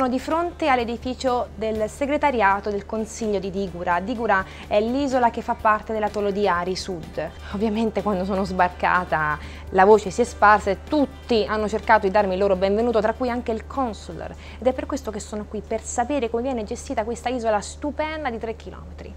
Sono di fronte all'edificio del segretariato del Consiglio di Digura. Digura è l'isola che fa parte dell'atollo di Ari Sud. Ovviamente quando sono sbarcata la voce si è sparsa e tutti hanno cercato di darmi il loro benvenuto, tra cui anche il consular. Ed è per questo che sono qui, per sapere come viene gestita questa isola stupenda di 3 chilometri.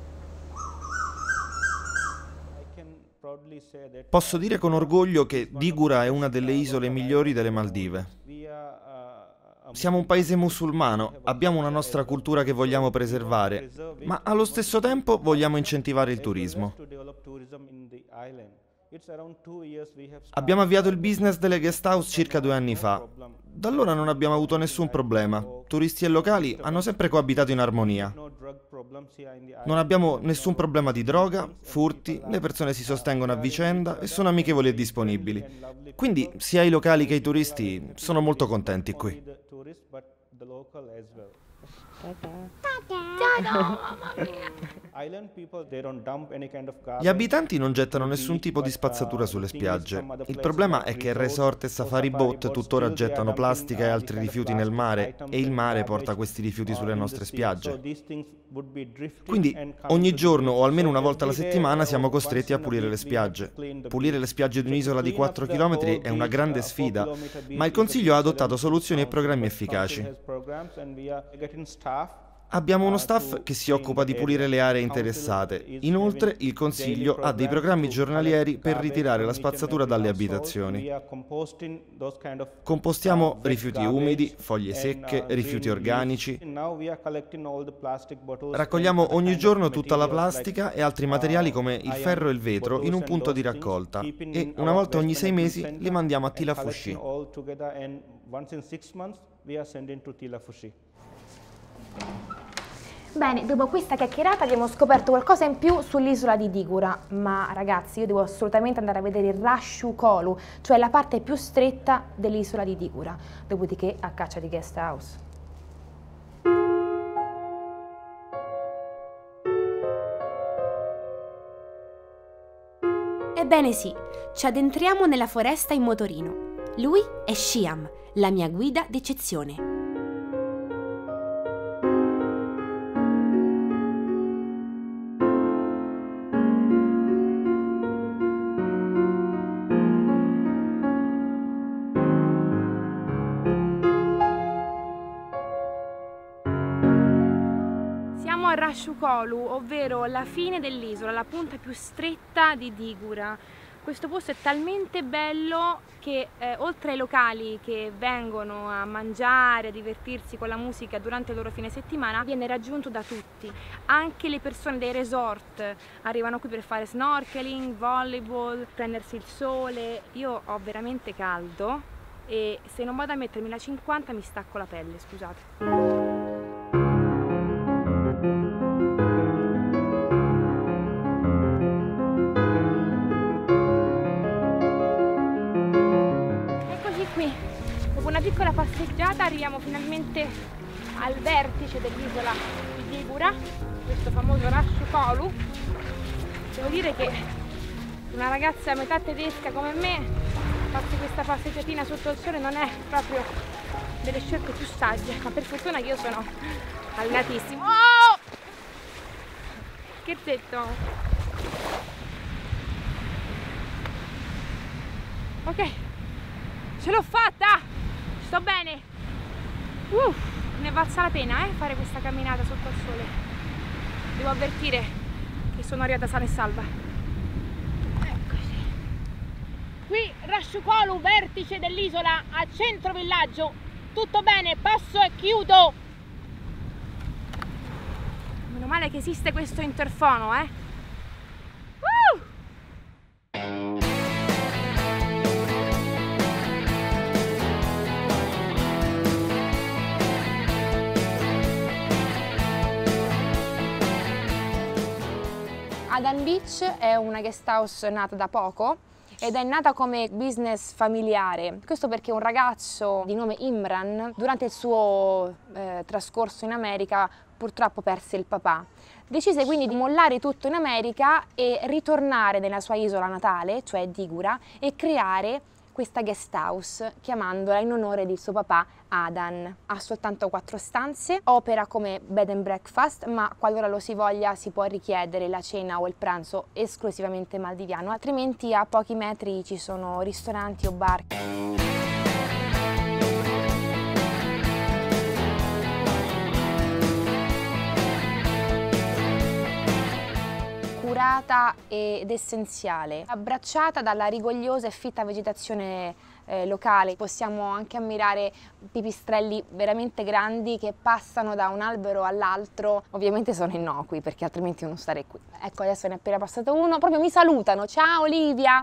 Posso dire con orgoglio che Digura è una delle isole migliori delle Maldive. Siamo un paese musulmano, abbiamo una nostra cultura che vogliamo preservare, ma allo stesso tempo vogliamo incentivare il turismo. Abbiamo avviato il business delle guest house circa 2 anni fa. Da allora non abbiamo avuto nessun problema. Turisti e locali hanno sempre coabitato in armonia. Non abbiamo nessun problema di droga, furti, le persone si sostengono a vicenda e sono amichevoli e disponibili. Quindi sia i locali che i turisti sono molto contenti qui. Gli abitanti non gettano nessun tipo di spazzatura sulle spiagge. Il problema è che resort e safari boat tuttora gettano plastica e altri rifiuti nel mare e il mare porta questi rifiuti sulle nostre spiagge. Quindi ogni giorno o almeno una volta alla settimana siamo costretti a pulire le spiagge. Pulire le spiagge di un'isola di 4 km è una grande sfida, ma il Consiglio ha adottato soluzioni e programmi efficaci. Abbiamo uno staff che si occupa di pulire le aree interessate. Inoltre, il Consiglio ha dei programmi giornalieri per ritirare la spazzatura dalle abitazioni. Compostiamo rifiuti umidi, foglie secche, rifiuti organici. Raccogliamo ogni giorno tutta la plastica e altri materiali come il ferro e il vetro in un punto di raccolta e una volta ogni 6 mesi li mandiamo a Tilafushi. Bene, dopo questa chiacchierata abbiamo scoperto qualcosa in più sull'isola di Digura, ma ragazzi io devo assolutamente andare a vedere il Rashu Kolu, cioè la parte più stretta dell'isola di Digura, dopodiché a caccia di guest house. Ebbene sì, ci addentriamo nella foresta in motorino. Lui è Shyam, la mia guida d'eccezione. Siamo a Rashu Kolu, ovvero la fine dell'isola, la punta più stretta di Digura. Questo posto è talmente bello che oltre ai locali che vengono a mangiare, a divertirsi con la musica durante il loro fine settimana, viene raggiunto da tutti. Anche le persone dei resort arrivano qui per fare snorkeling, volleyball, prendersi il sole. Io ho veramente caldo e se non vado a mettermi la 50 mi stacco la pelle, scusate. Dopo una piccola passeggiata arriviamo finalmente al vertice dell'isola di Digura, questo famoso Rashu Kolu. Devo dire che una ragazza a metà tedesca come me farsi questa passeggiatina sotto il sole non è proprio delle scelte più sagge, ma per fortuna che io sono allenatissimo. Oh! Scherzetto! Ok, ce l'ho fatta! Sto bene! Ne è valsa la pena fare questa camminata sotto il sole. Devo avvertire che sono arrivata sana e salva. Eccoci. Qui Rashu Kolu, vertice dell'isola, a centro villaggio. Tutto bene, passo e chiudo. Meno male che esiste questo interfono, Adan Beach è una guest house nata da poco ed è nata come business familiare. Questo perché un ragazzo di nome Imran, durante il suo trascorso in America, purtroppo perse il papà. Decise quindi di mollare tutto in America e ritornare nella sua isola natale, cioè Digura, e creare questa guest house chiamandola in onore di suo papà Adan. Ha soltanto 4 stanze, opera come bed and breakfast, ma qualora lo si voglia si può richiedere la cena o il pranzo esclusivamente maldiviano, altrimenti a pochi metri ci sono ristoranti o bar. Curata ed essenziale, abbracciata dalla rigogliosa e fitta vegetazione locale. Possiamo anche ammirare pipistrelli veramente grandi che passano da un albero all'altro. Ovviamente sono innocui perché altrimenti non starei qui. Ecco, adesso ne è appena passato uno, proprio mi salutano. Ciao Olivia!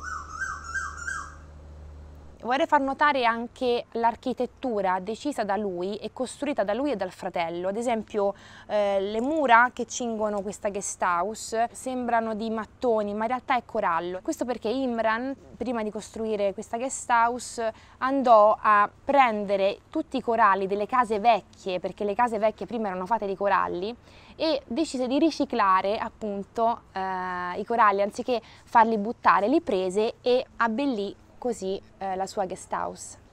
Vorrei far notare anche l'architettura decisa da lui e costruita da lui e dal fratello. Ad esempio le mura che cingono questa guest house sembrano di mattoni, ma in realtà è corallo. Questo perché Imran, prima di costruire questa guest house, andò a prendere tutti i coralli delle case vecchie, perché le case vecchie prima erano fatte di coralli, e decise di riciclare appunto i coralli, anziché farli buttare, li prese e abbellì così la sua guest house.